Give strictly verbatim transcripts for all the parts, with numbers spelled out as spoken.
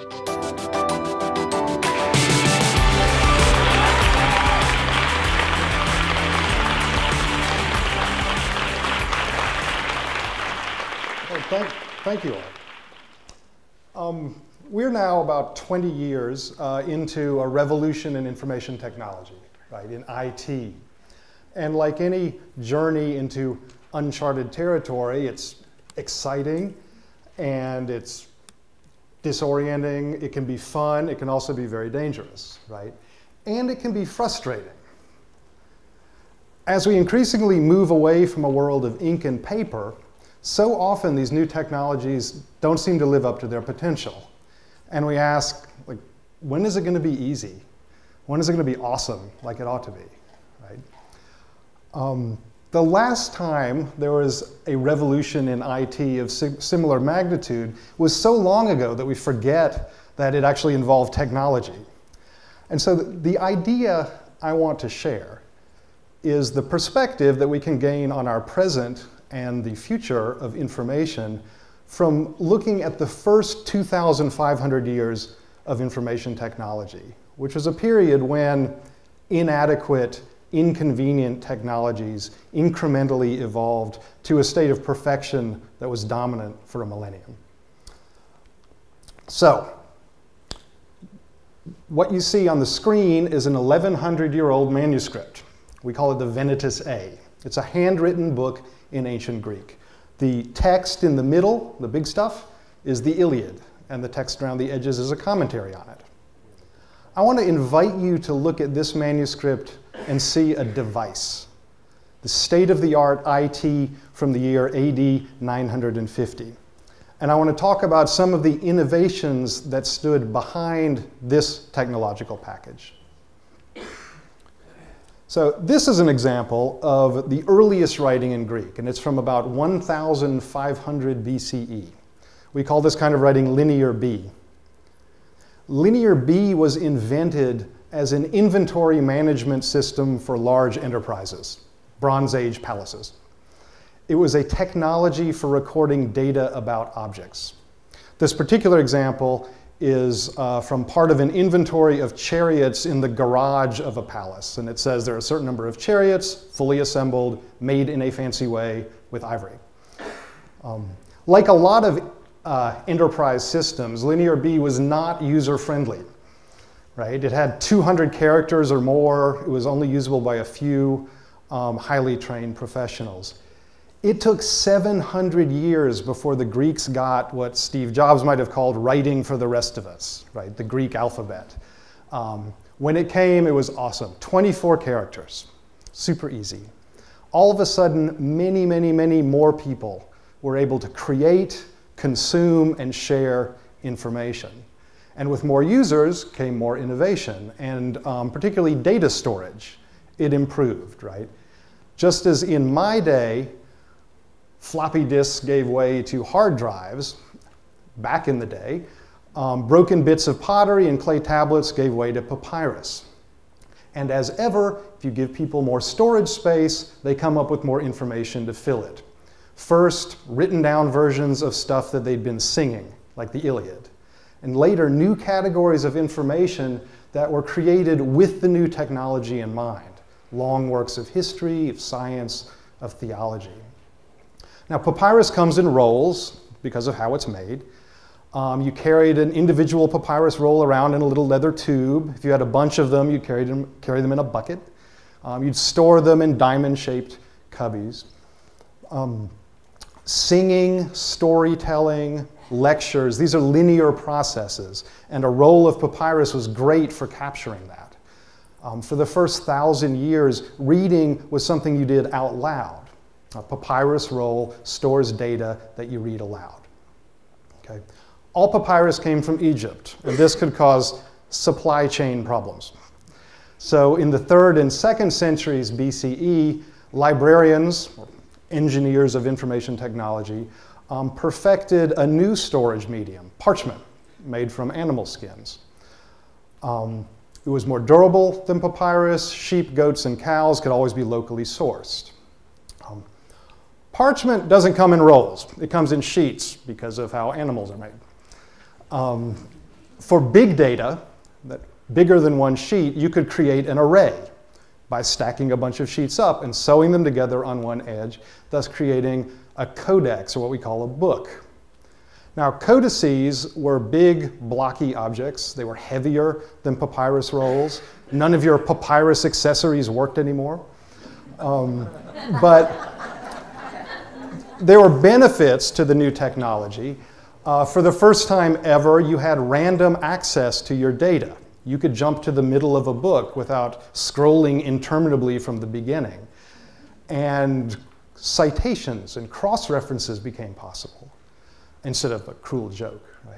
Thank, thank you all. Um, we're now about twenty years uh, into a revolution in information technology, right, in I T. And like any journey into uncharted territory, it's exciting and it's disorienting. It can be fun. It can also be very dangerous, right? And it can be frustrating. As we increasingly move away from a world of ink and paper, so often these new technologies don't seem to live up to their potential. And we ask, like, when is it going to be easy? When is it going to be awesome like it ought to be, right? Um, the last time there was a revolution in I T of si similar magnitude was so long ago that we forget that it actually involved technology. And so the, the idea I want to share is the perspective that we can gain on our present and the future of information from looking at the first two thousand five hundred years of information technology, which was a period when inadequate, inconvenient technologies incrementally evolved to a state of perfection that was dominant for a millennium. So, what you see on the screen is an eleven hundred year old manuscript. We call it the Venetus A. It's a handwritten book in ancient Greek. The text in the middle, the big stuff, is the Iliad, and the text around the edges is a commentary on it. I want to invite you to look at this manuscript and see a device, the state-of-the-art I T from the year A D nine hundred fifty. And I want to talk about some of the innovations that stood behind this technological package. So this is an example of the earliest writing in Greek, and it's from about one thousand five hundred B C E. We call this kind of writing Linear B. Linear B was invented as an inventory management system for large enterprises, Bronze Age palaces. It was a technology for recording data about objects. This particular example is uh, from part of an inventory of chariots in the garage of a palace. And it says there are a certain number of chariots, fully assembled, made in a fancy way with ivory. Um, like a lot of uh, enterprise systems, Linear B was not user-friendly, right? It had two hundred characters or more. It was only usable by a few um, highly trained professionals. It took seven hundred years before the Greeks got what Steve Jobs might have called writing for the rest of us, right? The Greek alphabet. Um, when it came, it was awesome. twenty-four characters, super easy. All of a sudden, many, many, many more people were able to create, consume, and share information. And with more users came more innovation, and um, particularly data storage. It improved, right? Just as in my day, floppy disks gave way to hard drives back in the day. Um, broken bits of pottery and clay tablets gave way to papyrus. And as ever, if you give people more storage space, they come up with more information to fill it. First, written down versions of stuff that they'd been singing, like the Iliad. And later, new categories of information that were created with the new technology in mind. Long works of history, of science, of theology. Now, papyrus comes in rolls because of how it's made. Um, you carried an individual papyrus roll around in a little leather tube. If you had a bunch of them, you'd carry them, carry them in a bucket. Um, you'd store them in diamond-shaped cubbies. Um, singing, storytelling, lectures, these are linear processes, and a roll of papyrus was great for capturing that. Um, for the first thousand years, reading was something you did out loud. A papyrus roll stores data that you read aloud. Okay. All papyrus came from Egypt, and this could cause supply chain problems. So in the third and second centuries B C E, librarians, engineers of information technology, um, perfected a new storage medium, parchment, made from animal skins. Um, it was more durable than papyrus. Sheep, goats, and cows could always be locally sourced. Um, Parchment doesn't come in rolls. It comes in sheets because of how animals are made. Um, For big data, that bigger than one sheet, you could create an array by stacking a bunch of sheets up and sewing them together on one edge, thus creating a codex, or what we call a book. Now, codices were big, blocky objects. They were heavier than papyrus rolls. None of your papyrus accessories worked anymore. Um, but there were benefits to the new technology. Uh, for the first time ever, you had random access to your data. You could jump to the middle of a book without scrolling interminably from the beginning. And citations and cross-references became possible, instead of a cruel joke, right?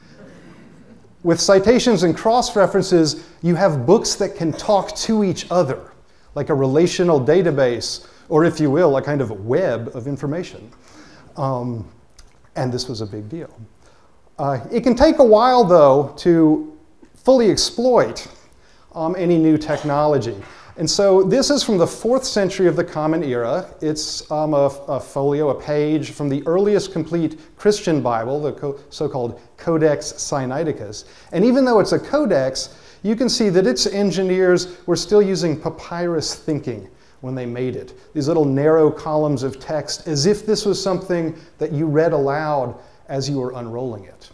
With citations and cross-references, you have books that can talk to each other, like a relational database, or if you will, a kind of web of information. Um, and this was a big deal. Uh, it can take a while, though, to fully exploit um, any new technology. And so this is from the fourth century of the Common Era. It's um, a, a folio, a page from the earliest complete Christian Bible, the co so-called Codex Sinaiticus. And even though it's a codex, you can see that its engineers were still using papyrus thinking when they made it. These little narrow columns of text, as if this was something that you read aloud as you were unrolling it.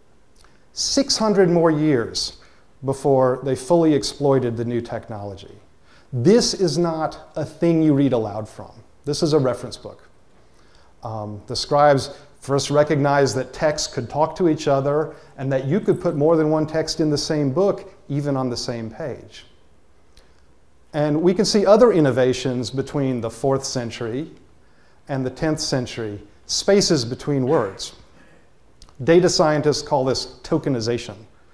six hundred more years before they fully exploited the new technology. This is not a thing you read aloud from. This is a reference book. Um, the scribes first recognized that texts could talk to each other and that you could put more than one text in the same book, even on the same page. And we can see other innovations between the fourth century and the tenth century, spaces between words. Data scientists call this tokenization.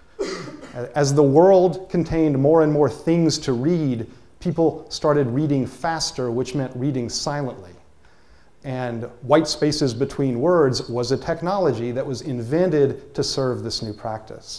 As the world contained more and more things to read, people started reading faster, which meant reading silently. And white spaces between words was a technology that was invented to serve this new practice.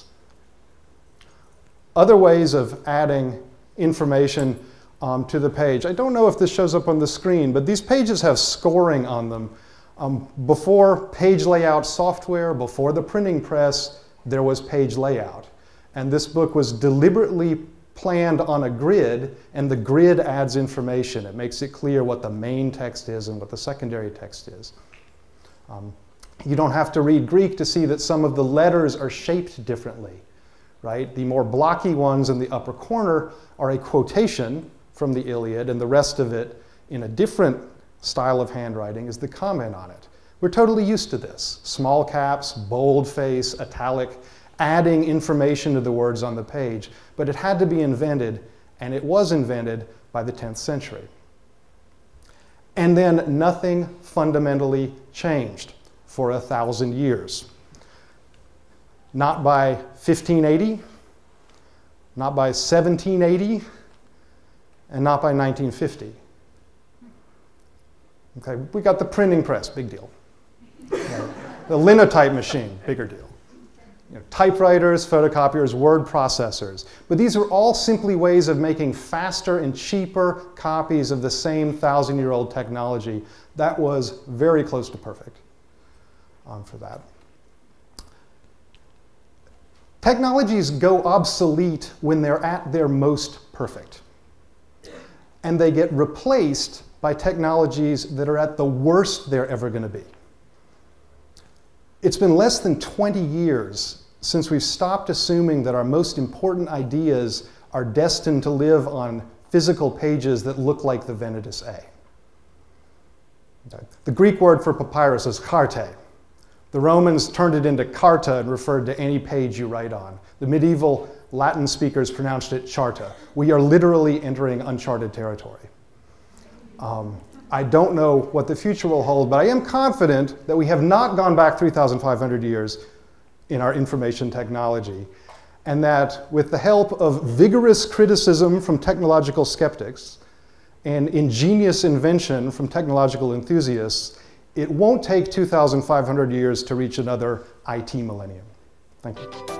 Other ways of adding information um, to the page. I don't know if this shows up on the screen, but these pages have scoring on them. Um, before page layout software, before the printing press, there was page layout. And this book was deliberately planned on a grid, and the grid adds information. It makes it clear what the main text is and what the secondary text is. Um, you don't have to read Greek to see that some of the letters are shaped differently, right? The more blocky ones in the upper corner are a quotation from the Iliad, and the rest of it, in a different style of handwriting, is the comment on it. We're totally used to this. Small caps, boldface, italic, adding information to the words on the page. But it had to be invented, and it was invented by the tenth century. And then nothing fundamentally changed for a thousand years. Not by fifteen eighty, not by seventeen eighty, and not by nineteen fifty. Okay, we got the printing press, big deal. Okay. The linotype machine, bigger deal. You know, typewriters, photocopiers, word processors. But these are all simply ways of making faster and cheaper copies of the same thousand-year-old technology that was very close to perfect um, for that. Technologies go obsolete when they're at their most perfect. And they get replaced by technologies that are at the worst they're ever going to be. It's been less than twenty years since we've stopped assuming that our most important ideas are destined to live on physical pages that look like the Venetus A. Okay. The Greek word for papyrus is charte. The Romans turned it into carta and referred to any page you write on. The medieval Latin speakers pronounced it charta. We are literally entering uncharted territory. Um, I don't know what the future will hold, but I am confident that we have not gone back three thousand five hundred years in our information technology, and that with the help of vigorous criticism from technological skeptics and ingenious invention from technological enthusiasts, it won't take two thousand five hundred years to reach another I T millennium. Thank you.